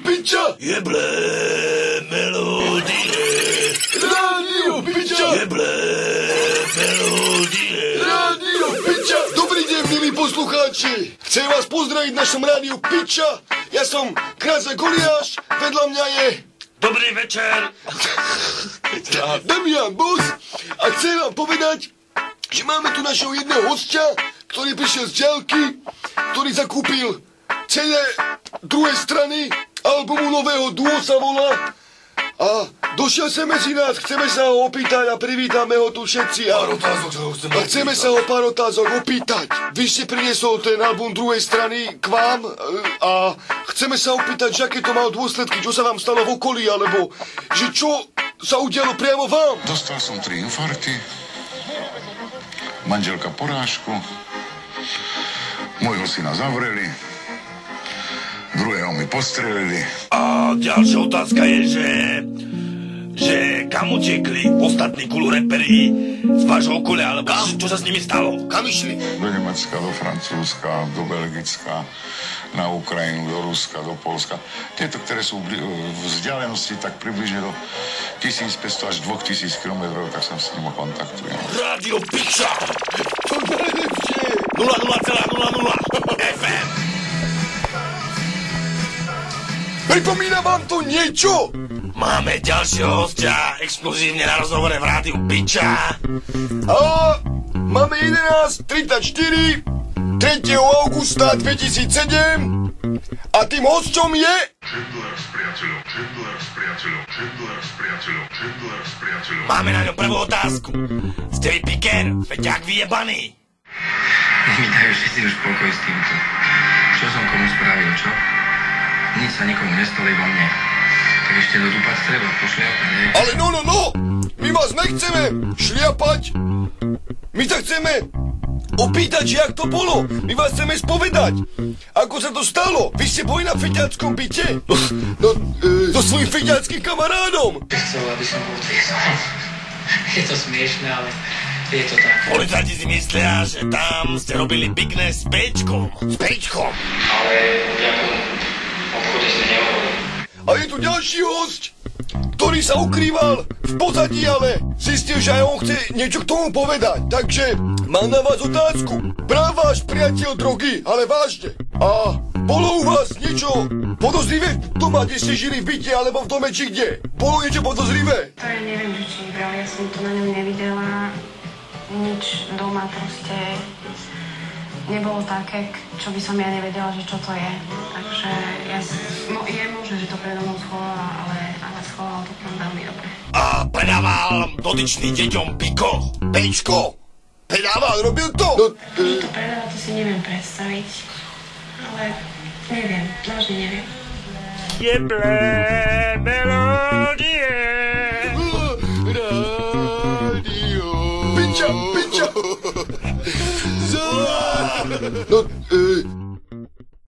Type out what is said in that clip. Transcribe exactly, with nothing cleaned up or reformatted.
Piča! Jeble melodie. Rádio Piča! Jeble melodie. Rádio Piča! Dobrý deň, milí poslucháči. Chcem vás pozdraviť v našom rádiu Piča. Ja som Kráľ Goliáš, vedľa mňa je... Dobrý večer. Damian Boss. A chcem vám povedať, že máme tu našeho jedného hostia, ktorý prišiel z diaľky, ktorý zakúpil cé dé druhej strany albumu nového Duo sa volá. A došiel sem medzi nás, chceme sa ho opýtať a privítame ho tu všetci. A, Pár otázok sa ho chceme a chceme sa ho pár otázok opýtať. Vy ste priniesol ten album druhej strany k vám a chceme sa opýtať, že aké to malo dôsledky, čo sa vám stalo v okolí, alebo že čo sa udialo priamo vám. Dostal som tri infarkty, manželka porážku, môjho syna zavreli, druhého mi postrelili. A ďalšia otázka je, že... že kam utekli ostatní cool reperi z vášho okolia, alebo kam? Čo sa s nimi stalo? Kam išli? Do Nemecka, do Francúzska, do Belgicka, na Ukrajinu, do Ruska, do Polska. Tieto, ktoré sú v vzdialenosti tak približne do tisícpäťsto až dvetisíc kilometrov, tak sa s nimi kontaktujem. Rádio Piča! To najlepšie! nula nula celá nula nula ef em. Pripomína vám to niečo? Máme ďalšieho hostia exkluzívne na rozhovore v rádiu Piča. A máme jedenásť tridsaťštyri tretieho augusta dvetisícsedem a tým hosťom je... Chandler s priateľom, Chandler s priateľom, Chandler s priateľom, Chandler s priateľom. Máme na ňo prvú otázku. Ste vy piker, feťák vyjebaný? Mi dajú všetci už pokoj s týmto. Čo som komu spravil, čo? Nič sa nikomu nestalo, iba mne. Tak ešte dodúpať treba, pošliapať, ne? Ale no, no, no! My vás nechceme šliapať! My sa chceme opýtať, že jak to bolo! My vás chceme spovedať! Ako sa to stalo? Vy ste boli na feťáckom byte? No, e, so svojím feťáckým kamarádom! Chcel, aby som bol tviezol. Je to smiešné, ale je to tak. Policajti si myslia, že tam ste robili bignes s Pečkom. S Pečkom. Ale ako obchode sme nehovorili. A je tu ďalší hosť, ktorý sa ukrýval v pozadí, ale zistil, že aj on chce niečo k tomu povedať. Takže mám na vás otázku. Bral váš priateľ drogy, ale vážne. A bolo u vás niečo podozrivé doma, kde ste žili v byte, alebo v dome, či kde? Bolo niečo podozrivé? To ja neviem, že či bral, ja som to na ňom nevidela. Nič doma proste nebolo také, čo by som ja nevedela, že čo to je. Takže ja, no, je možné, že to predo mnou schovala, ale, ale schovala to tam veľmi dobre. A predával dotyčný deťom Piko. Pečko. Predával, robil to? No, Že to predáva, to si neviem predstaviť. Ale neviem, vážne neviem. Jeble melodie. Rádio Piča, Piča. No, e,